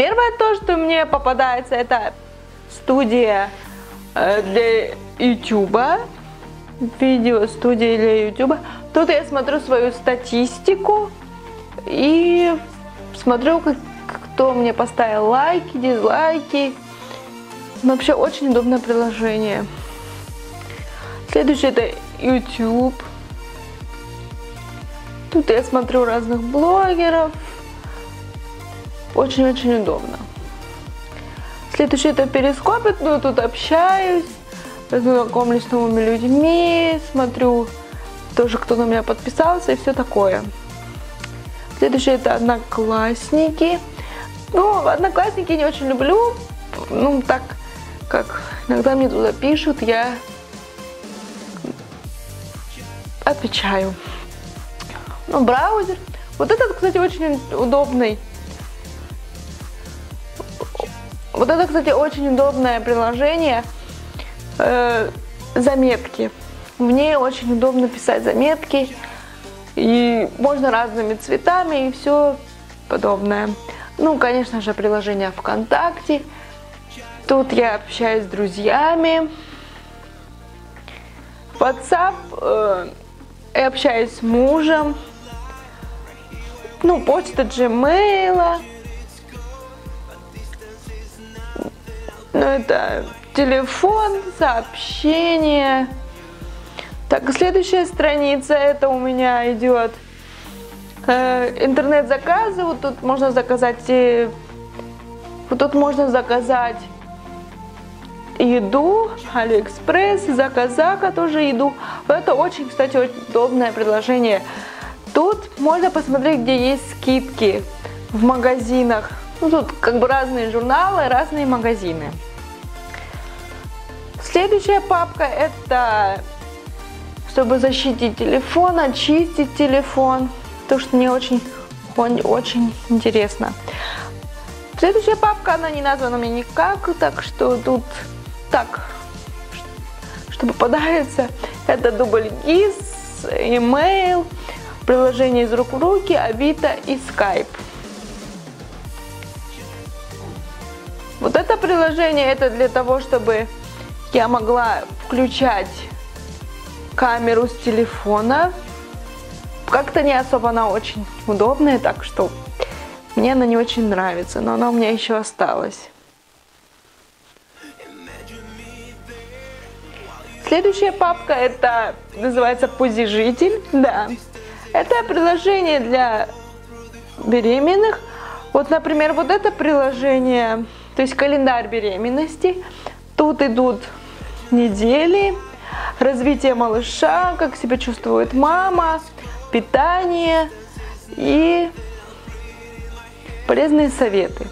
Первое то, что мне попадается, это студия для YouTube. Видео студия для YouTube. Тут я смотрю свою статистику и смотрю, кто мне поставил лайки, дизлайки. Вообще очень удобное приложение. Следующее это YouTube. Тут я смотрю разных блогеров. Очень-очень удобно. Следующее это Перископ. Ну, тут общаюсь, знакомлюсь с новыми людьми, смотрю тоже, кто на меня подписался и все такое. Следующее это Одноклассники. Ну, Одноклассники не очень люблю. Ну, так как иногда мне туда пишут, я отвечаю. Ну, браузер. Вот этот, кстати, очень удобный. Вот это, кстати, очень удобное приложение. Заметки. В ней очень удобно писать заметки. И можно разными цветами и все подобное. Ну, конечно же, приложение ВКонтакте. Тут я общаюсь с друзьями. WhatsApp. Я общаюсь с мужем. Ну, почта Gmail. Ну, это телефон, сообщения. Так, следующая страница, это у меня идет интернет-заказы. Вот тут можно заказать, еду, Алиэкспресс, Заказака тоже еду. Это очень, кстати, очень удобное приложение. Тут можно посмотреть, где есть скидки в магазинах. Ну, тут как бы разные журналы, разные магазины. Следующая папка это чтобы защитить телефон, очистить телефон. То, что мне очень интересно. Следующая папка, она не названа мне никак, так что тут так, что попадается. Это Дубльгиз, email, приложение из рук в руки, Авито и Skype. Вот это приложение, это для того, чтобы я могла включать камеру с телефона. Как-то не особо она очень удобная, так что мне она не очень нравится, но она у меня еще осталась. Следующая папка, это называется Позижитель. Да, это приложение для беременных. Вот, например, вот это приложение, то есть календарь беременности. Тут идут недели, развитие малыша, как себя чувствует мама, питание и полезные советы.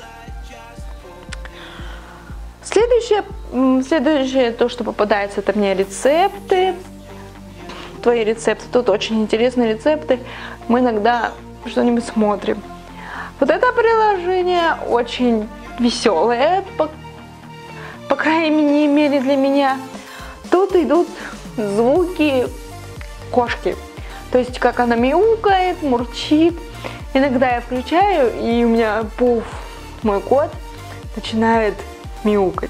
Следующее то, что попадается, это мне рецепты. Твои рецепты. Тут очень интересные рецепты. Мы иногда что-нибудь смотрим. Вот это приложение очень веселое, по крайней мере для меня. Тут идут звуки кошки. То есть как она мяукает, мурчит. Иногда я включаю, и у меня Пуф, мой кот, начинает мяукать.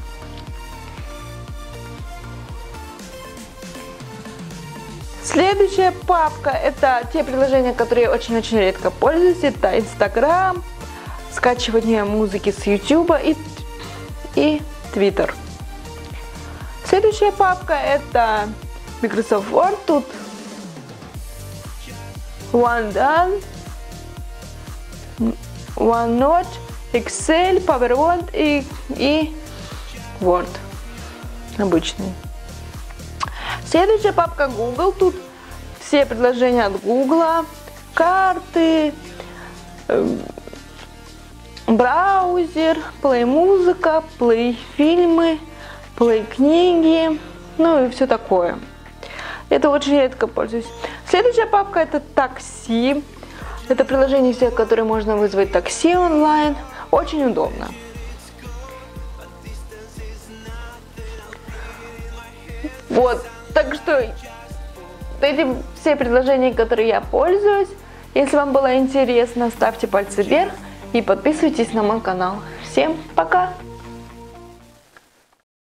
Следующая папка, это те приложения, которые я очень-очень редко пользуюсь. Это Instagram, скачивание музыки с YouTube и Twitter. Следующая папка, это Microsoft Word. Тут OneNote, Excel, PowerPoint и Word обычный. Следующая папка Google. Тут все предложения от Google, карты, браузер, Play музыка, Play фильмы, Play книги, ну и все такое. Это очень редко пользуюсь. Следующая папка это такси. Это приложение, в которое можно вызвать такси онлайн. Очень удобно. Вот, так что эти все предложения, которые я пользуюсь. Если вам было интересно, ставьте пальцы вверх. и подписывайтесь на мой канал. Всем пока!